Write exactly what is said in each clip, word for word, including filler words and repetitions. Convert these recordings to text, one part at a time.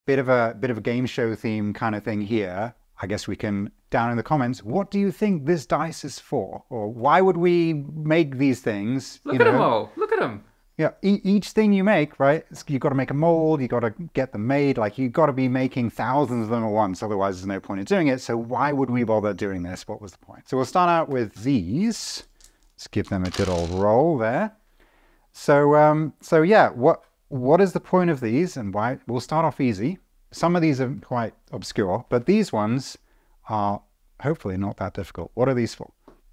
bit of a bit of a game show theme kind of thing here. I guess we can, down in the comments, what do you think this dice is for? Or why would we make these things? Look you at know? them all. Look at them. Yeah, e each thing you make, right? You've got to make a mold, you've got to get them made. Like, you've got to be making thousands of them at once, otherwise there's no point in doing it. So why would we bother doing this? What was the point? So we'll start out with these. Let's give them a good old roll there. So, um, so yeah, what what is the point of these and why? We'll start off easy. Some of these are quite obscure, but these ones are hopefully not that difficult. What are these for?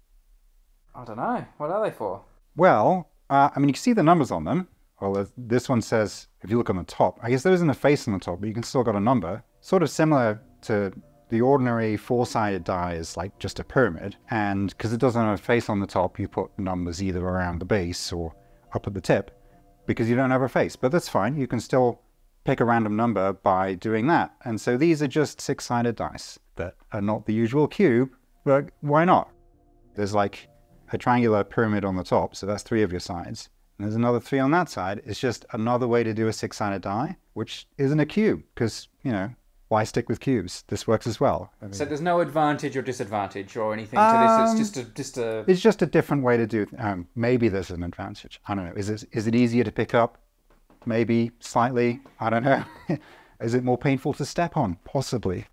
I don't know. What are they for? Well, uh, I mean, you can see the numbers on them. Well, this one says, if you look on the top, I guess there isn't a face on the top, but you can still got a number. Sort of similar to the ordinary four-sided die is like just a pyramid. And because it doesn't have a face on the top, you put numbers either around the base or up at the tip because you don't have a face. But that's fine. You can still pick a random number by doing that. And so these are just six-sided dice that are not the usual cube, but why not? There's like a triangular pyramid on the top, so that's three of your sides. And there's another three on that side. It's just another way to do a six-sided die, which isn't a cube, because, you know, why stick with cubes? This works as well. I mean, so there's no advantage or disadvantage or anything um, to this. It's just a just a. It's just a different way to do. Um, maybe there's an advantage. I don't know. Is it is it easier to pick up? Maybe slightly. I don't know. Is it more painful to step on? Possibly.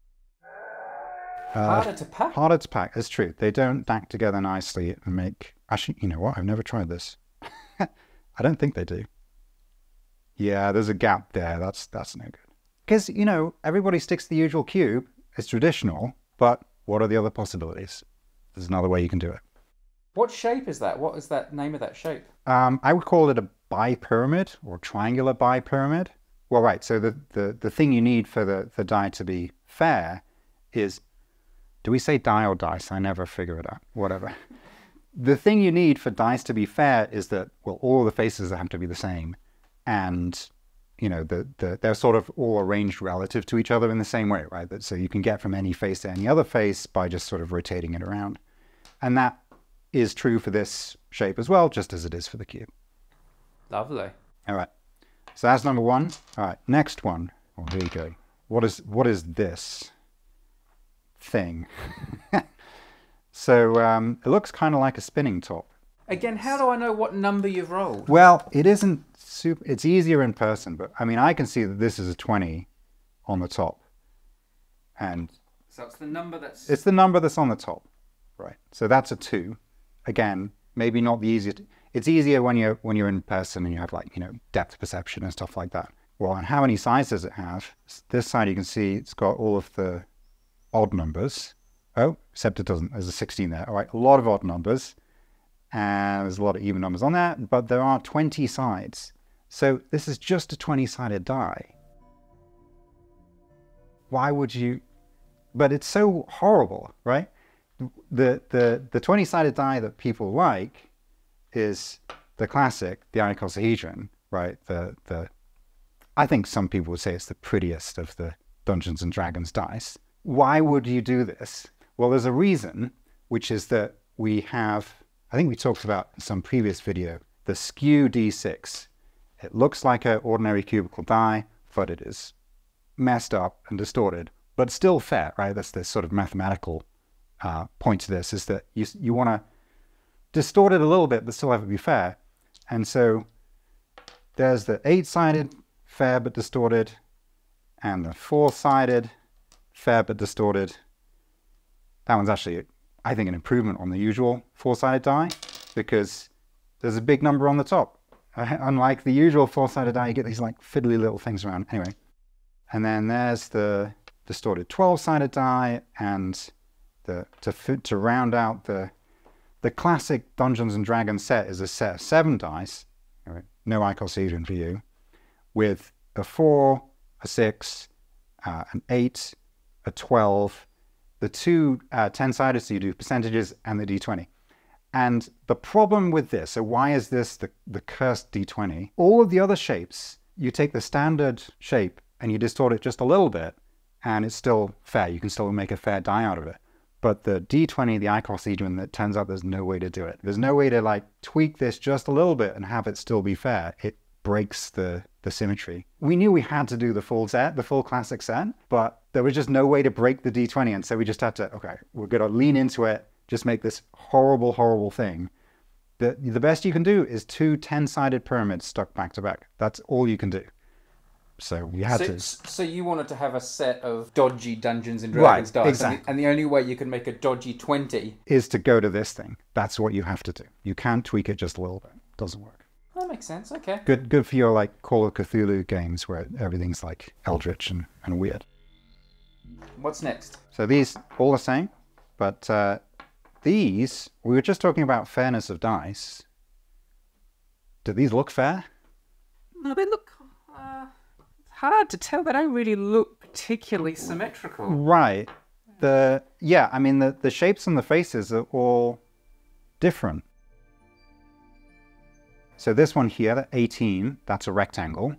Uh, harder to pack. Harder to pack. That's true. They don't stack together nicely and make. Actually, you know what? I've never tried this. I don't think they do. Yeah, there's a gap there. That's that's no good. Because, you know, everybody sticks to the usual cube. It's traditional, but what are the other possibilities? There's another way you can do it. What shape is that? What is that name of that shape? Um, I would call it a bipyramid or triangular bipyramid. Well, right. So the, the, the thing you need for the, the die to be fair is, do we say die or dice? I never figure it out. Whatever. The thing you need for dice to be fair is that, well, all the faces have to be the same. And, you know, the, the, they're sort of all arranged relative to each other in the same way, right? That, so you can get from any face to any other face by just sort of rotating it around. And that is true for this shape as well, just as it is for the cube. Lovely. All right. So that's number one. All right. Next one. Oh, here you go. What is, what is this thing? So um, it looks kind of like a spinning top. Again, how do I know what number you've rolled? Well, it isn't super, it's easier in person, but I mean, I can see that this is a twenty on the top. And so it's the number that's... It's the number that's on the top, right? So that's a two. Again, maybe not the easiest. It's easier when you're, when you're in person and you have like, you know, depth perception and stuff like that. Well, and how many sides does it have? This side you can see it's got all of the odd numbers. Oh, except it doesn't. There's a sixteen there. All right, a lot of odd numbers. And there's a lot of even numbers on there, but there are twenty sides. So this is just a twenty-sided die. Why would you? But it's so horrible, right? The the the twenty-sided die that people like is the classic, the icosahedron, right? The the I think some people would say it's the prettiest of the Dungeons and Dragons dice. Why would you do this? Well, there's a reason, which is that we have, I think we talked about in some previous video, the skew D six. It looks like an ordinary cubical die, but it is messed up and distorted, but still fair, right? That's the sort of mathematical uh, point to this, is that you, you want to distort it a little bit, but still have it be fair. And so there's the eight-sided, fair but distorted, and the four-sided, fair but distorted. That one's actually, I think, an improvement on the usual four-sided die, because there's a big number on the top. Uh, unlike the usual four-sided die, you get these like fiddly little things around. Anyway, and then there's the distorted twelve-sided die, and the to to round out the the classic Dungeons and Dragons set is a set of seven dice. Right, no icosahedron for you, with a four, a six, uh, an eight, a twelve. The two uh, ten-sided, so you do percentages, and the D twenty. And the problem with this, so why is this the, the cursed D twenty? All of the other shapes, you take the standard shape and you distort it just a little bit, and it's still fair. You can still make a fair die out of it. But the D twenty, the icosahedron, it turns out there's no way to do it. There's no way to like tweak this just a little bit and have it still be fair. It breaks the, the symmetry. We knew we had to do the full set, the full classic set, but there was just no way to break the D twenty. And so we just had to, okay, we're going to lean into it, just make this horrible, horrible thing. The, the best you can do is two ten-sided pyramids stuck back to back. That's all you can do. So we had so, to. So you wanted to have a set of dodgy Dungeons and Dragons right, dice, exactly. and, the, and the only way you can make a dodgy twenty is to go to this thing. That's what you have to do. You can't tweak it just a little bit. It doesn't work. That makes sense. Okay. Good, good for your like Call of Cthulhu games where everything's like eldritch and, and weird. What's next? So these all the same, but uh, these we were just talking about fairness of dice. Do these look fair? No, they look uh, hard to tell. They don't really look particularly symmetrical. Right. The yeah, I mean the the shapes on the faces are all different. So this one here, eighteen, that's a rectangle,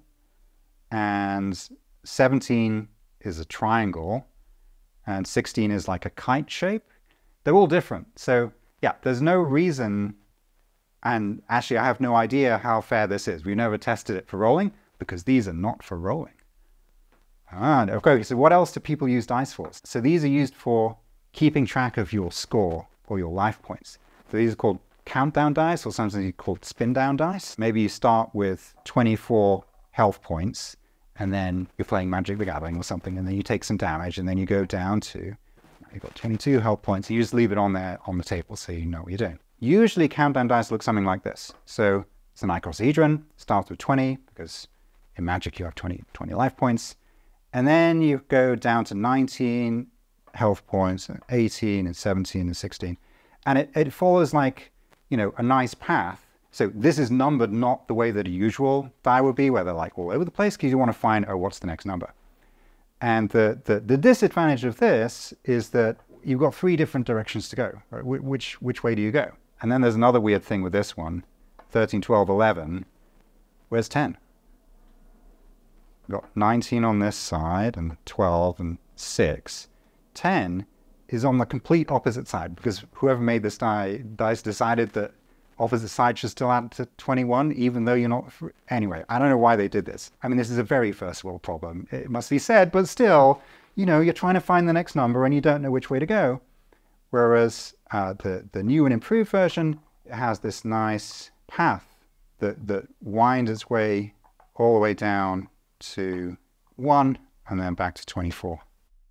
and seventeen is a triangle, and sixteen is like a kite shape. They're all different. So yeah, there's no reason, and actually I have no idea how fair this is. We never tested it for rolling because these are not for rolling. Ah, okay, so what else do people use dice for? So these are used for keeping track of your score or your life points. So these are called countdown dice, or sometimes called spin down dice. Maybe you start with twenty-four health points, and then you're playing Magic the Gathering or something, and then you take some damage, and then you go down to, you've got twenty-two health points, and you just leave it on there on the table so you know what you're doing. Usually countdown dice look something like this. So it's an icosahedron, starts with twenty, because in Magic you have twenty, twenty life points, and then you go down to nineteen health points, and eighteen, and seventeen, and sixteen. And it, it follows like, you know, a nice path. So this is numbered not the way that a usual die would be, where they're like all over the place, because you want to find, oh, what's the next number? And the, the, the disadvantage of this is that you've got three different directions to go. Right? Which, which way do you go? And then there's another weird thing with this one, thirteen, twelve, eleven. Where's ten? We've got nineteen on this side, and twelve, and six. ten is on the complete opposite side, because whoever made this die, dice decided that opposite side should still add to twenty-one, even though you're not... Anyway, I don't know why they did this. I mean, this is a very first world problem, it must be said, but still, you know, you're trying to find the next number and you don't know which way to go. Whereas uh, the, the new and improved version has this nice path that, that winds its way all the way down to one and then back to twenty-four.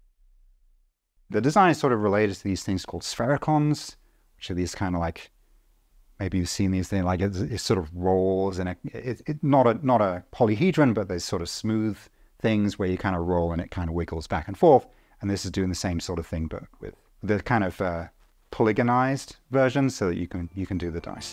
The design is sort of related to these things called sphericons, which are these kind of like, maybe you've seen these things, like it, it sort of rolls, and it, it, it not a not a polyhedron, but there's sort of smooth things where you kind of roll and it kind of wiggles back and forth. And this is doing the same sort of thing, but with the kind of uh, polygonized version, so that you can you can do the dice.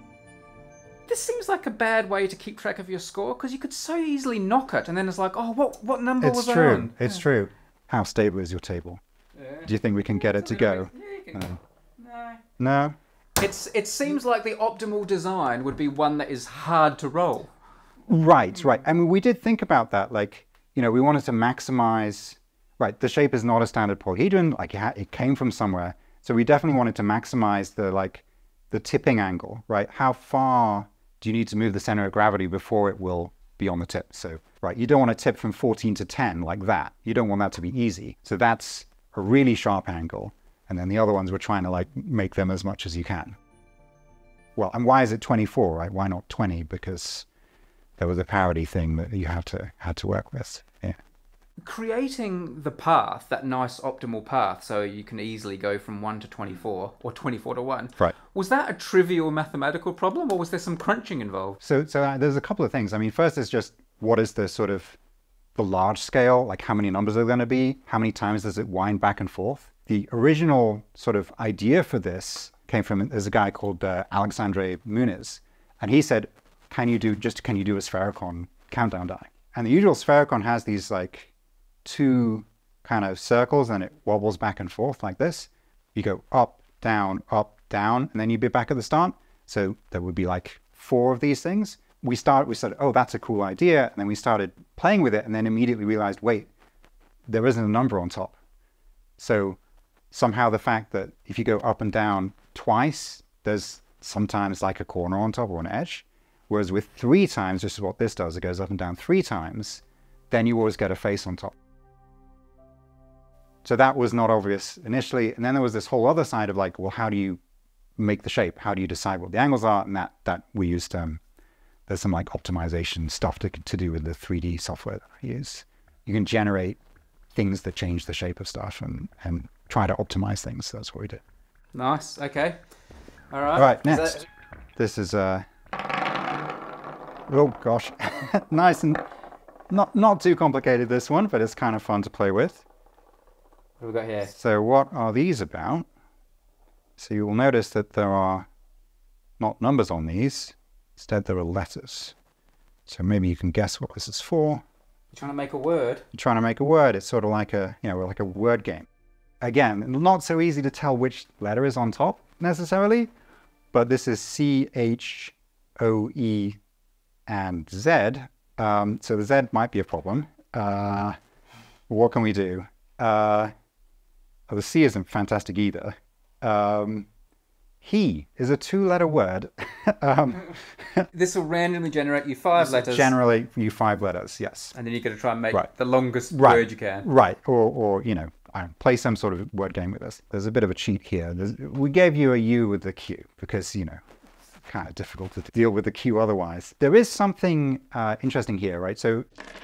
This seems like a bad way to keep track of your score, because you could so easily knock it, and then it's like, oh, what what number it's was true. I on? It's yeah. true. How stable is your table? Yeah. Do you think we can get it to go? Bit, yeah, you can, No. no. No? It's, it seems like the optimal design would be one that is hard to roll. Right, right. I mean, we did think about that. Like, you know, we wanted to maximize... Right, the shape is not a standard polyhedron. Like, it, ha it came from somewhere. So we definitely wanted to maximize the, like, the tipping angle, right? How far do you need to move the center of gravity before it will be on the tip? So, right, you don't want to tip from fourteen to ten like that. You don't want that to be easy. So that's a really sharp angle. And then the other ones, we're trying to like make them as much as you can. Well, and why is it twenty-four, right? Why not twenty? Because there was a parity thing that you had to had to work with. Yeah. Creating the path, that nice optimal path, so you can easily go from one to twenty-four or twenty-four to one. Right. Was that a trivial mathematical problem, or was there some crunching involved? So, so uh, there's a couple of things. I mean, first is just what is the sort of the large scale, like how many numbers are going to be? How many times does it wind back and forth? The original sort of idea for this came from, there's a guy called uh, Alexandre Muniz, and he said, can you do, just can you do a sphericon countdown die? And the usual sphericon has these like two kind of circles, and it wobbles back and forth like this. You go up, down, up, down, and then you'd be back at the start. So there would be like four of these things. We start, we said, oh, that's a cool idea. And then we started playing with it, and then immediately realized, wait, there isn't a number on top. So somehow the fact that if you go up and down twice, there's sometimes like a corner on top or an edge. Whereas with three times, this is what this does, it goes up and down three times, then you always get a face on top. So that was not obvious initially. And then there was this whole other side of like, well, how do you make the shape? How do you decide what the angles are? And that, that we used, um, there's some like optimization stuff to, to do with the three D software that I use. You can generate things that change the shape of stuff and, and try to optimize things. So that's what we did. Nice. Okay. All right. All right, Is next. that- This is, uh, oh gosh, nice and not, not too complicated, this one, but it's kind of fun to play with. What have we got here? So what are these about? So you will notice that there are not numbers on these. Instead, there are letters. So maybe you can guess what this is for. You're trying to make a word? You're trying to make a word. It's sort of like a, you know, like a word game. Again, not so easy to tell which letter is on top necessarily, but this is C, H, O, E, and Z. Um, so the Z might be a problem. Uh, what can we do? Uh, oh, the C isn't fantastic either. Um, he is a two-letter word. um, This will randomly generate you five letters. Generally, you five letters, yes. And then you're going to try and make Right. the longest Right. word you can. Right, or, or you know, I don't, play some sort of word game with us. There's a bit of a cheat here. There's, we gave you a U with the Q because, you know, it's kind of difficult to deal with the Q otherwise. There is something uh, interesting here, right? So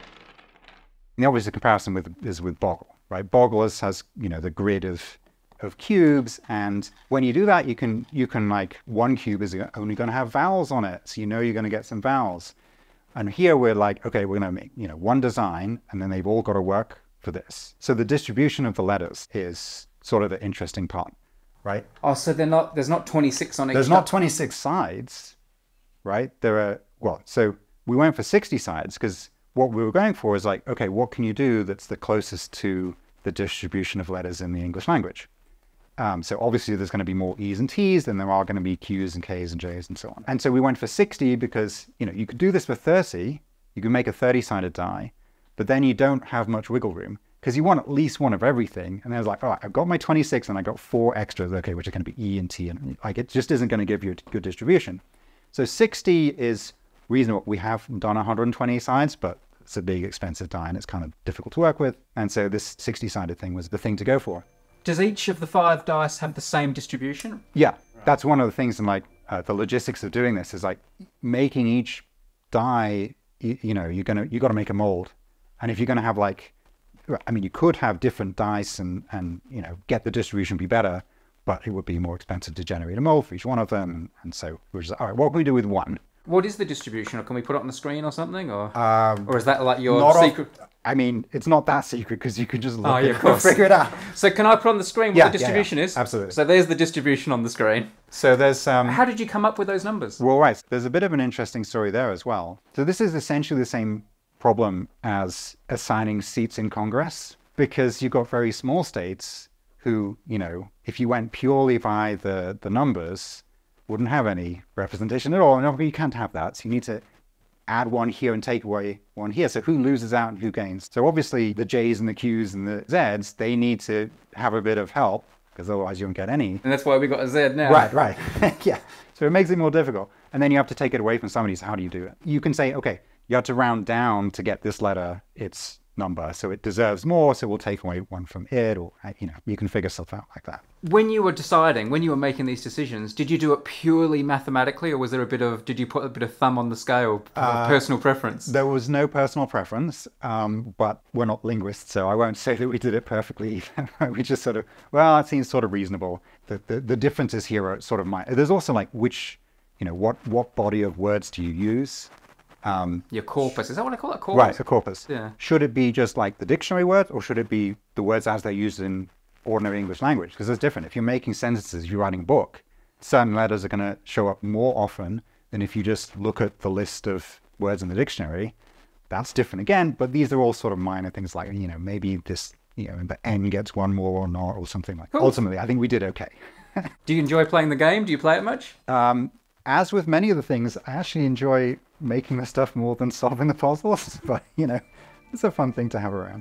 the obvious comparison with is with Boggle, right? Boggle is, has, you know, the grid of of cubes, and when you do that, you can you can like one cube is only going to have vowels on it, so you know you're going to get some vowels. And here we're like, okay, we're going to make, you know, one design, and then they've all got to work for this. So the distribution of the letters is sort of the interesting part, right? Oh, so they're not. There's not twenty-six on each. There's not twenty-six sides, right? There are, well, so we went for sixty sides because what we were going for is like, okay, what can you do that's the closest to the distribution of letters in the English language? Um, so obviously there's going to be more E's and T's than there are going to be Q's and K's and J's and so on. And so we went for sixty because, you know, you could do this for thirty, you can make a thirty-sided die, but then you don't have much wiggle room because you want at least one of everything. And then it's like, all right, I've got my twenty-six and I got four extras, okay, which are going to be E and T, and like it just isn't going to give you a good distribution. So sixty is reasonable. We have done one hundred twenty sides, but it's a big expensive die and it's kind of difficult to work with. And so this sixty-sided thing was the thing to go for. Does each of the five dice have the same distribution? Yeah, that's one of the things in like uh, the logistics of doing this is like making each die, you, you know, you're gonna you got to make a mold, and if you're gonna have like, I mean, you could have different dice and and you know get the distribution be better, but it would be more expensive to generate a mold for each one of them, and so we're just all right. What can we do with one? What is the distribution, or can we put it on the screen or something, or Um, or is that like your not secret? Off, I mean, it's not that secret because you could just look Oh, at yeah, it of and course. figure it out. So can I put on the screen what Yeah, the yeah, yeah. distribution is? Absolutely. So there's the distribution on the screen. So there's um. How did you come up with those numbers? Well, right. There's a bit of an interesting story there as well. So this is essentially the same problem as assigning seats in Congress, because you've got very small states who, you know, if you went purely by the, the numbers, wouldn't have any representation at all. No, you can't have that. So you need to add one here and take away one here. So who loses out and who gains? So obviously the J's and the Q's and the Z's, they need to have a bit of help because otherwise you won't get any. And that's why we got a Z now. Right, right. Yeah. So it makes it more difficult. And then you have to take it away from somebody. So how do you do it? You can say, okay, you have to round down to get this letter its number. So it deserves more. So we'll take away one from it, or, you know, you can figure stuff out like that. When you were deciding, when you were making these decisions, did you do it purely mathematically, or was there a bit of, did you put a bit of thumb on the scale, uh, personal preference? There was no personal preference, um, but we're not linguists, so I won't say that we did it perfectly either. We just sort of, well, it seems sort of reasonable. The, the, the differences here are sort of my, there's also like which, you know, what, what body of words do you use? Um, Your corpus, is that what I call it? Corpus? Right, a corpus. Yeah. Should it be just like the dictionary words, or should it be the words as they're used in ordinary English language? Because it's different. If you're making sentences, you're writing a book, certain letters are going to show up more often than if you just look at the list of words in the dictionary. That's different again, but these are all sort of minor things like, you know, maybe this, you know, the N gets one more or not, or something like that. Cool. Ultimately, I think we did okay. Do you enjoy playing the game? Do you play it much? Um, as with many of the things, I actually enjoy making the stuff more than solving the puzzles, but, you know, it's a fun thing to have around.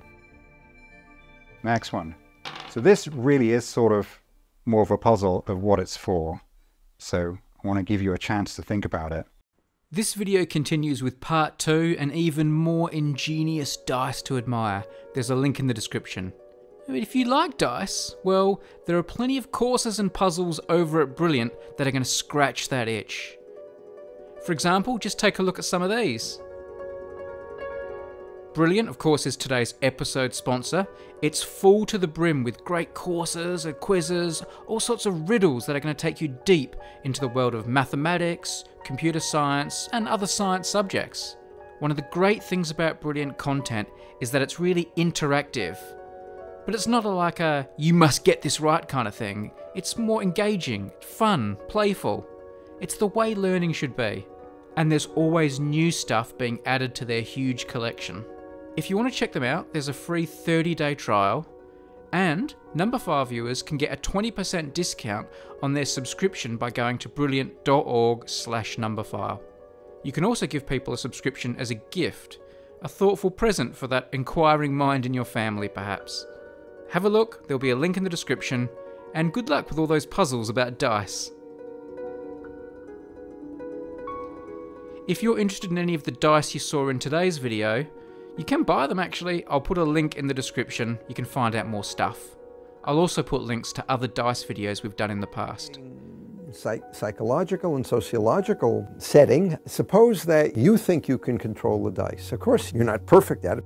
Next one. So this really is sort of more of a puzzle of what it's for. So I want to give you a chance to think about it. This video continues with part two and even more ingenious dice to admire. There's a link in the description. I mean, if you like dice, well, there are plenty of courses and puzzles over at Brilliant that are going to scratch that itch. For example, just take a look at some of these. Brilliant, of course, is today's episode sponsor. It's full to the brim with great courses and quizzes, all sorts of riddles that are going to take you deep into the world of mathematics, computer science, and other science subjects. One of the great things about Brilliant content is that it's really interactive. But it's not a, like a, you must get this right kind of thing. It's more engaging, fun, playful. It's the way learning should be. And there's always new stuff being added to their huge collection. If you want to check them out, there's a free thirty day trial, and Numberphile viewers can get a twenty percent discount on their subscription by going to brilliant dot org slash numberphile. You can also give people a subscription as a gift, a thoughtful present for that inquiring mind in your family perhaps. Have a look, there'll be a link in the description, and good luck with all those puzzles about dice. If you're interested in any of the dice you saw in today's video, you can buy them actually. I'll put a link in the description. You can find out more stuff. I'll also put links to other dice videos we've done in the past. Psych psychological and sociological setting, suppose that you think you can control the dice. Of course, you're not perfect at it.